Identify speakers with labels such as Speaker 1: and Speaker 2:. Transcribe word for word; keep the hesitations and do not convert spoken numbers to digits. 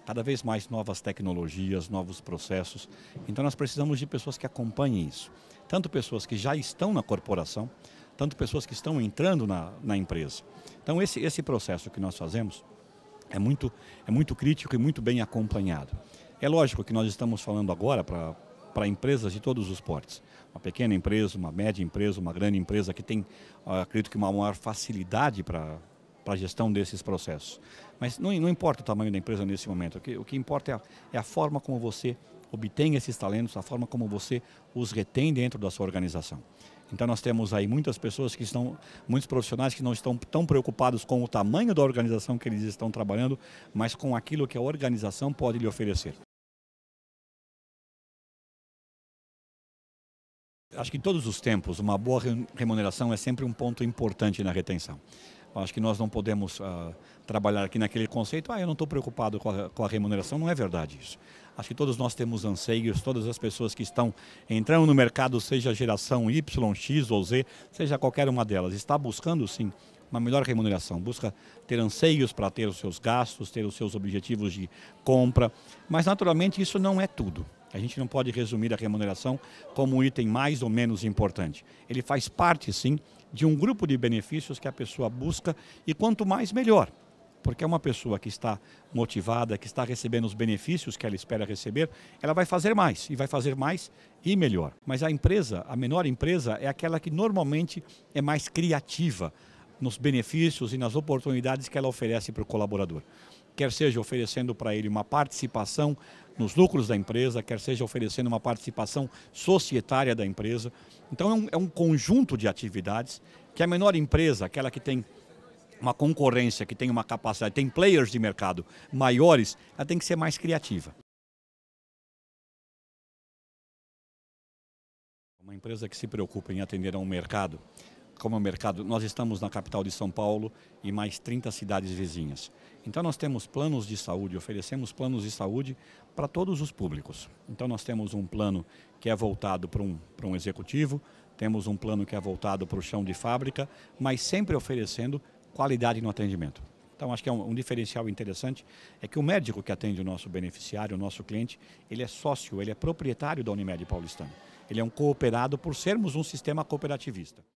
Speaker 1: cada vez mais novas tecnologias, novos processos. Então nós precisamos de pessoas que acompanhem isso. Tanto pessoas que já estão na corporação, tanto pessoas que estão entrando na, na empresa. Então esse, esse processo que nós fazemos é muito, é muito crítico e muito bem acompanhado. É lógico que nós estamos falando agora para para empresas de todos os portes. Uma pequena empresa, uma média empresa, uma grande empresa que tem, acredito que uma maior facilidade para para a gestão desses processos. Mas não, não importa o tamanho da empresa nesse momento, o que, o que importa é a, é a forma como você obtém esses talentos, a forma como você os retém dentro da sua organização. Então nós temos aí muitas pessoas que estão, muitos profissionais que não estão tão preocupados com o tamanho da organização que eles estão trabalhando, mas com aquilo que a organização pode lhe oferecer. Acho que em todos os tempos, uma boa remuneração é sempre um ponto importante na retenção. Acho que nós não podemos uh, trabalhar aqui naquele conceito, ah, eu não estou preocupado com a, com a remuneração, não é verdade isso. Acho que todos nós temos anseios, todas as pessoas que estão entrando no mercado, seja geração Y, X ou Z, seja qualquer uma delas, está buscando sim uma melhor remuneração, busca ter anseios para ter os seus gastos, ter os seus objetivos de compra, mas naturalmente isso não é tudo. A gente não pode resumir a remuneração como um item mais ou menos importante. Ele faz parte, sim, de um grupo de benefícios que a pessoa busca e quanto mais, melhor. Porque é uma pessoa que está motivada, que está recebendo os benefícios que ela espera receber, ela vai fazer mais, e vai fazer mais e melhor. Mas a empresa, a menor empresa, é aquela que normalmente é mais criativa nos benefícios e nas oportunidades que ela oferece para o colaborador. Quer seja oferecendo para ele uma participação nos lucros da empresa, quer seja oferecendo uma participação societária da empresa. Então é um, é um conjunto de atividades que a menor empresa, aquela que tem uma concorrência, que tem uma capacidade, tem players de mercado maiores, ela tem que ser mais criativa. Uma empresa que se preocupa em atender a um mercado, como é o mercado, nós estamos na capital de São Paulo e mais trinta cidades vizinhas. Então nós temos planos de saúde, oferecemos planos de saúde para todos os públicos. Então nós temos um plano que é voltado para um, para um executivo, temos um plano que é voltado para o chão de fábrica, mas sempre oferecendo qualidade no atendimento. Então acho que é um, um diferencial interessante, é que o médico que atende o nosso beneficiário, o nosso cliente, ele é sócio, ele é proprietário da Unimed Paulistana. Ele é um cooperado por sermos um sistema cooperativista.